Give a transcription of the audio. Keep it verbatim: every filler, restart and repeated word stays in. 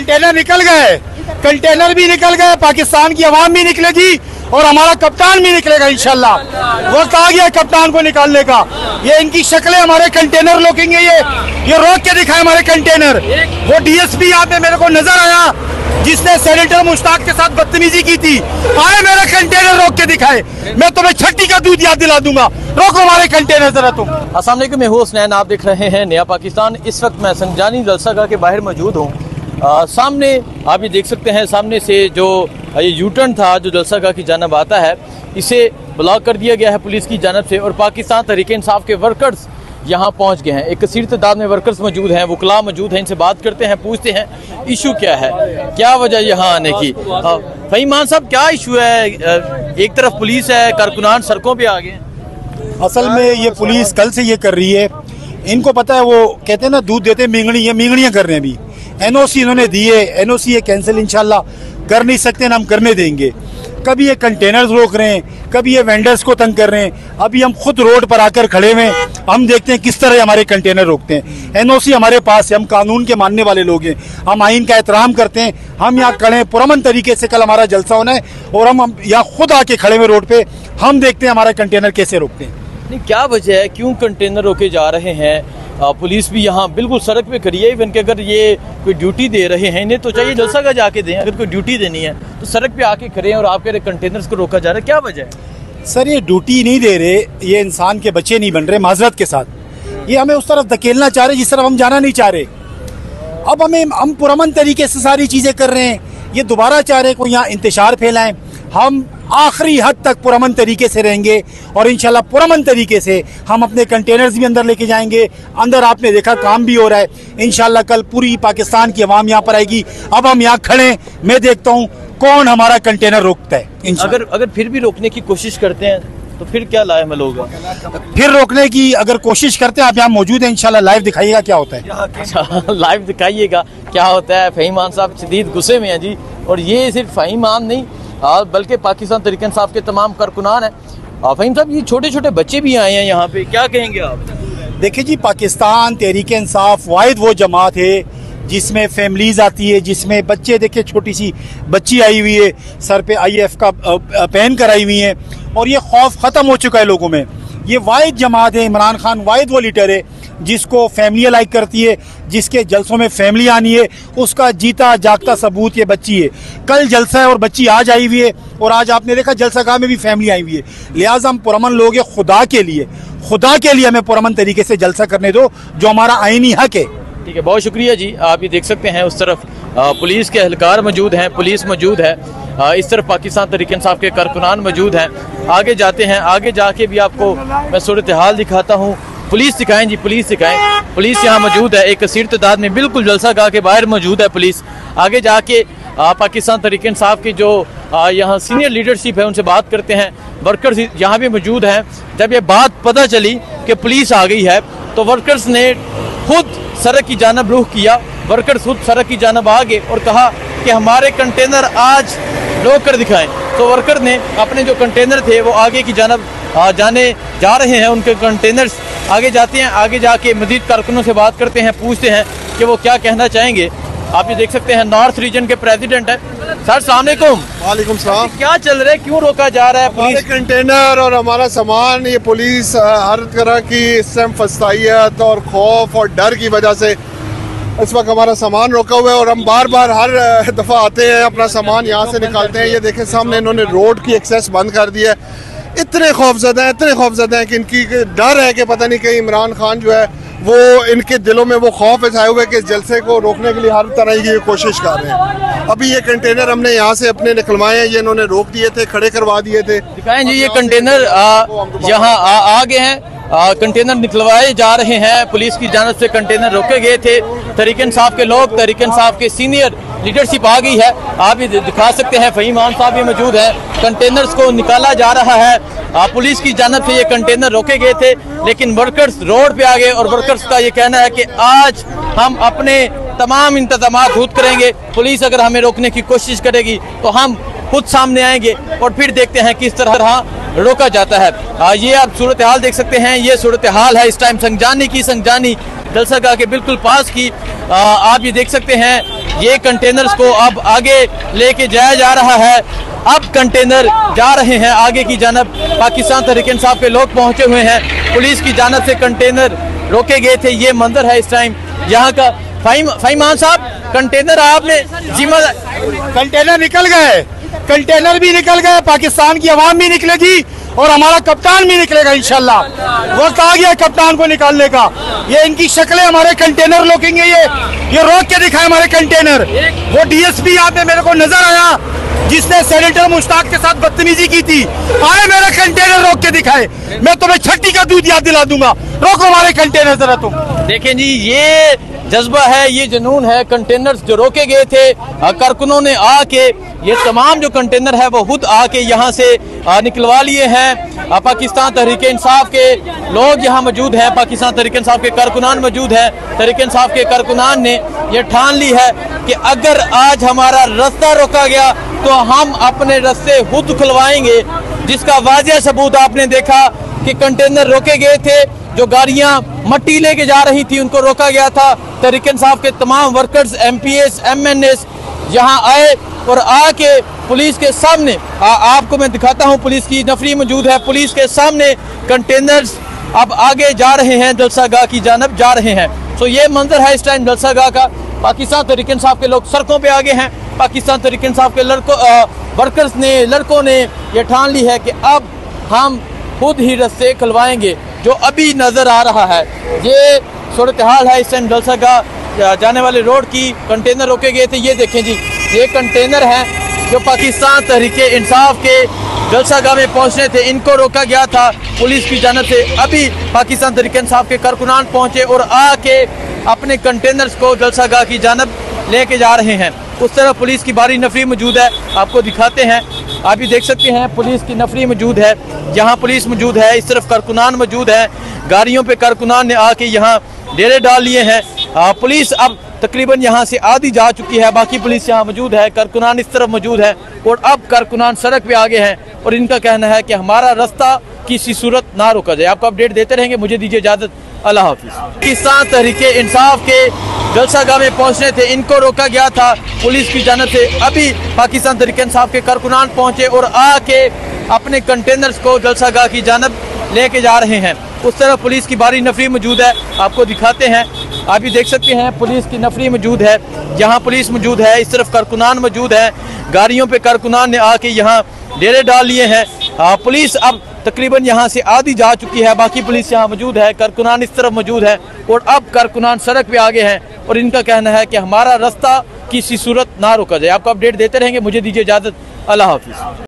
Container निकल गए, container भी निकल गए, पाकिस्तान की आवाम भी निकलेगी और हमारा कप्तान भी निकलेगा इंशाल्लाह। वक्त आ गया कप्तान को निकालने का। ये इनकी शक्लें हमारे कंटेनर रोकेंगे, ये ये रोक के दिखाए हमारे कंटेनर। वो डीएसपी यहाँ पे मेरे को नजर आया जिसने सेनेटर मुश्ताक के साथ बदतमीजी की थी, आए मेरा कंटेनर रोक के दिखाए, मैं तुम्हें छठी का दूध याद दिला दूंगा। रोको हमारे कंटेनर जरा तुम। अस्सलाम वालेकुम, मैं हूं हुसनैन, आप देख रहे हैं नया पाकिस्तान। इस वक्त मैं संजानी जलसागाह के बाहर मौजूद हूं। सामने आप ये देख सकते हैं, सामने से जो ये यूटर्न था जो जलसागाह की जानब आता है, इसे ब्लॉक कर दिया गया है पुलिस की जानब से और पाकिस्तान तहरीक इंसाफ के वर्कर्स यहाँ पहुँच गए हैं। एक कसीर तादाद में वर्कर्स मौजूद हैं, वकला मौजूद हैं, इनसे बात करते हैं, पूछते हैं इशू क्या है, क्या वजह यहाँ आने की। फहीम मान साहब, क्या इशू है? एक तरफ पुलिस है, कारकुनान सड़कों पे आ गए हैं। असल में ये पुलिस कल से ये कर रही है, इनको पता है, वो कहते हैं ना दूध देते मींगनी, ये मींगनियाँ कर रहे हैं। अभी एनओसी इन्होंने दी है, एनओसी ये कैंसिल इंशाल्लाह कर नहीं सकते ना, हम करने देंगे। कभी ये कंटेनर्स रोक रहे हैं, कभी ये वेंडर्स को तंग कर रहे हैं। अभी हम खुद रोड पर आकर खड़े हुए हैं, हम देखते हैं किस तरह हमारे कंटेनर रोकते हैं। एनओसी हमारे पास है, हम कानून के मानने वाले लोग हैं, हम आइन का एहतराम करते हैं। हम यहाँ खड़े हैं पुरअमन तरीके से, कल हमारा जलसा होना है और हम, हम यहाँ खुद आके खड़े हुए रोड पे, हम देखते हैं हमारा कंटेनर कैसे रोकते हैं। नहीं, क्या वजह है, क्यों कंटेनर रोके जा रहे हैं? आ, पुलिस भी यहाँ बिल्कुल सड़क पे खड़ी है। इवन कि अगर ये कोई ड्यूटी दे रहे हैं, इन्हें तो चाहिए जलसागाह जाके दें। अगर कोई ड्यूटी देनी है तो सड़क पे आके खड़े हैं और आपके कंटेनर्स को रोका जा रहा है, क्या वजह है? सर ये ड्यूटी नहीं दे रहे, ये इंसान के बच्चे नहीं बन रहे माजरत के साथ। ये हमें उस तरफ धकेलना चाह रहे जिस तरफ हम जाना नहीं चाह रहे। अब हमें हम पुरअमन तरीके से सारी चीज़ें कर रहे हैं, ये दोबारा चाह रहे को यहाँ इंतशार फैलाएं। हम आखिरी हद तक पुरअमन तरीके से रहेंगे और इंशाल्लाह पुरअमन तरीके से हम अपने कंटेनर्स भी अंदर लेके जाएंगे। अंदर आपने देखा काम भी हो रहा है, इंशाल्लाह कल पूरी पाकिस्तान की आवाम यहाँ पर आएगी। अब हम यहाँ खड़े, मैं देखता हूँ कौन हमारा कंटेनर रोकता है। अगर अगर फिर भी रोकने की कोशिश करते हैं तो फिर क्या लाएमल होगा? फिर रोकने की अगर कोशिश करते हैं, आप यहाँ मौजूद हैं, इंशाल्लाह लाइव दिखाइएगा क्या होता है। अच्छा, लाइव दिखाइएगा क्या होता है। फहीम मान साहब शदीद गुस्से में हैं जी, और ये सिर्फ फहीम मान नहीं बल्कि पाकिस्तान तहरीक इंसाफ के तमाम कारकुनान हैं। फहीम साहब, ये छोटे छोटे बच्चे भी आए हैं यहाँ पे, क्या कहेंगे आप? देखिए जी, पाकिस्तान तहरीक इंसाफ वाहिद वो जमात है जिसमें फैमिलीज आती है, जिसमें बच्चे, देखिए छोटी सी बच्ची आई हुई है, सर पे आई एफ का पहन कर आई हुई है और ये खौफ ख़त्म हो चुका है लोगों में। ये वाहिद जमात है, इमरान खान वाहिद वो लीडर है जिसको फैमिली लाइक करती है, जिसके जलसों में फैमिली आनी है, उसका जीता जागता सबूत ये बच्ची है। कल जलसा है और बच्ची आज आई हुई है और आज आपने देखा जलसागाह में भी फैमिली आई हुई है। लिहाजा हम पुरअमन लोग हैं, खुदा के लिए खुदा के लिए हमें पुरअमन तरीके से जलसा करने दो, जो हमारा आईनी हक है। ठीक है, बहुत शुक्रिया जी। आप ये देख सकते हैं उस तरफ पुलिस के एहलकार मौजूद हैं, पुलिस मौजूद है, इस तरफ पाकिस्तान तहरीक इंसाफ के कारकुनान मौजूद हैं। आगे जाते हैं, आगे जाके भी आपको मैं सूरत हाल दिखाता हूँ। पुलिस दिखाएं जी, पुलिस दिखाएं। पुलिस यहाँ मौजूद है, एक कसीर तादाद में, बिल्कुल जलसागाह के बाहर मौजूद है पुलिस। आगे जाके आ, पाकिस्तान तहरीक इंसाफ की जो यहाँ सीनियर लीडरशिप है उनसे बात करते हैं। वर्कर्स यहाँ भी मौजूद हैं। जब ये बात पता चली कि पुलिस आ गई है तो वर्कर्स ने खुद सड़क की जानब रुख किया। वर्कर्स खुद सड़क की जानब आ गए और कहा कि हमारे कंटेनर आज रोक कर दिखाएं। तो वर्कर ने अपने जो कंटेनर थे वो आगे की जानब जाने जा रहे हैं, उनके कंटेनर्स आगे जाते हैं। आगे जाके मजीद कारकुनों से बात करते हैं, पूछते हैं कि वो क्या कहना चाहेंगे। आप ये देख सकते हैं नॉर्थ रीजन के प्रेसिडेंट है। सर अस्सलाम वालेकुम। वालेकुम सलाम। क्या चल रहा है, क्यों रोका जा रहा है? हमारे कंटेनर और हमारा सामान, ये पुलिस हर तरह की इस टाइम फसाइयत और खौफ और डर की वजह से इस वक्त हमारा सामान रोका हुआ है और हम बार बार हर दफ़ा आते हैं, अपना सामान यहाँ से निकालते हैं। ये देखें सामने इन्होंने रोड की एक्सेस बंद कर दी है। इतने खौफजदा हैं, इतने खौफजदा हैं कि इनकी डर है कि पता नहीं कहीं इमरान खान जो है वो, इनके दिलों में वो खौफ छाए हुए कि इस जलसे को रोकने के लिए हर तरह की कोशिश कर रहे हैं। अभी ये कंटेनर हमने यहाँ से अपने निकलवाए हैं, ये इन्होंने रोक दिए थे, खड़े करवा दिए थे। दिखाएं जी, ये कंटेनर यहाँ आ गए हैं, कंटेनर निकलवाए जा रहे हैं। पुलिस की जानिब से कंटेनर रोके गए थे। तहरीक इंसाफ के लोग, तहरीक इंसाफ के सीनियर लीडरशिप आ गई है। आप ये दिखा सकते हैं, फहीम मान साहब भी मौजूद है। कंटेनर्स को निकाला जा रहा है। पुलिस की जानिब से ये कंटेनर रोके गए थे, लेकिन वर्कर्स रोड पे आ गए और वर्कर्स का ये कहना है कि आज हम अपने तमाम इंतजाम खुद करेंगे। पुलिस अगर हमें रोकने की कोशिश करेगी तो हम खुद सामने आएंगे और फिर देखते हैं किस तरह रोका जाता है। आ, ये आप सूरत हाल देख सकते हैं, ये सूरत हाल है इस टाइम संजानी की। संजानी जलसा गाह के बिल्कुल पास की। आ, आप ये देख सकते हैं ये कंटेनर्स को अब आगे लेके जाया जा रहा है। अब कंटेनर जा रहे हैं आगे की जानब। पाकिस्तान तहरीक इंसाफ के लोग पहुंचे हुए हैं। पुलिस की जानब से कंटेनर रोके गए थे। ये मंजर है इस टाइम यहाँ का। फाइम फाइमान साहब, कंटेनर आपने जिम्मा कंटेनर निकल गए, कंटेनर भी निकल गए, पाकिस्तान की आवाम भी निकलेगी और हमारा कप्तान भी निकलेगा इंशाल्लाह। वक्त आ गया कप्तान को निकालने का। ये इनकी शक्लें हमारे कंटेनर रोकेंगे, ये ये रोक के दिखाए हमारे कंटेनर। वो डीएसपी यहाँ पे मेरे को नजर आया जिसने सेनेटर मुश्ताक के साथ बदतमीजी की थी, आए मेरा कंटेनर रोक के दिखाए, मैं तुम्हें छठी का दूध याद दिला दूंगा। रोको हमारे कंटेनर जरा तुम। देखें जी, ये जज्बा है, ये जुनून है। कंटेनर्स जो रोके गए थे कारकुनों ने आके ये तमाम जो कंटेनर है वो खुद आके यहाँ से निकलवा लिए हैं। पाकिस्तान तहरीक इंसाफ के लोग यहाँ मौजूद हैं, पाकिस्तान तहरीक इंसाफ के कारकुनान मौजूद हैं। तहरीक इंसाफ के कारकुनान ने ये ठान ली है कि अगर आज हमारा रास्ता रोका गया तो हम अपने रास्ते खुद खुलवाएंगे, जिसका वाजिया सबूत आपने देखा कि कंटेनर रोके गए थे। जो गाड़ियां मट्टी लेके जा रही थी उनको रोका गया था। तहरीक इंसाफ के तमाम workers, M P S, M N S यहाँ आए और आके पुलिस के सामने, आ, आपको मैं दिखाता हूँ, पुलिस की नफरी मौजूद है। पुलिस के सामने कंटेनर्स अब आगे जा रहे हैं, जलसा गाह की जानब जा रहे हैं। तो ये मंजर है इस टाइम जलसा गाह का। पाकिस्तान तहरीक इंसाफ के लोग सड़कों पे आगे हैं। पाकिस्तान तहरीक इंसाफ के लड़कों वर्कर्स ने, लड़कों ने ये ठान ली है कि अब हम खुद ही रास्ते खुलवाएंगे। जो अभी नजर आ रहा है ये सूरत हाल है इस टाइम जलसा गाह जाने वाले रोड की। कंटेनर रोके गए थे, ये देखें जी, ये कंटेनर हैं जो पाकिस्तान तहरीक इंसाफ के जलसा गाह में पहुंचने थे, इनको रोका गया था पुलिस की जानब से। अभी पाकिस्तान तहरीक इंसाफ के कारकुनान पहुंचे और आके अपने कंटेनर्स को जलसा गाह की जानब लेके जा रहे हैं। उस तरफ पुलिस की भारी नफरी मौजूद है, आपको दिखाते हैं। आप भी देख सकते हैं पुलिस की नफरी मौजूद है, यहाँ पुलिस मौजूद है, इस तरफ कारकुनान मौजूद है। गाड़ियों पे कारकुनान ने आके यहाँ डेरे डाल लिए हैं। पुलिस अब तकरीबन यहाँ से आधी जा चुकी है, बाकी पुलिस यहाँ मौजूद है, कारकुनान इस तरफ मौजूद है और अब कारकुनान सड़क पे आगे हैं और इनका कहना है कि हमारा रास्ता किसी सूरत ना रोका जाए। आपको अपडेट देते रहेंगे, मुझे दीजिए इजाजत, अल्लाह हाफिज। पाकिस्तान तहरीक इंसाफ के जलसा गाह में पहुंचने थे, इनको रोका गया था पुलिस की जानब से। अभी पाकिस्तान तहरीक इंसाफ के कारकुनान पहुंचे और आके अपने कंटेनर्स को जलसा गाह की जानब लेके जा रहे हैं। उस तरफ पुलिस की भारी नफरी मौजूद है, आपको दिखाते हैं। आप भी देख सकते हैं पुलिस की नफरी मौजूद है, यहाँ पुलिस मौजूद है, इस तरफ कारकुनान मौजूद है। गाड़ियों पे कारकुनान ने आके यहाँ डेरे डाल लिए हैं। पुलिस अब तकरीबन यहाँ से आधी जा चुकी है, बाकी पुलिस यहाँ मौजूद है, कारकुनान इस तरफ मौजूद है और अब कारकुनान सड़क पे आगे हैं और इनका कहना है कि हमारा रास्ता किसी सूरत ना रोका जाए। आपको अपडेट देते रहेंगे, मुझे दीजिए इजाजत, अल्लाह हाफिज।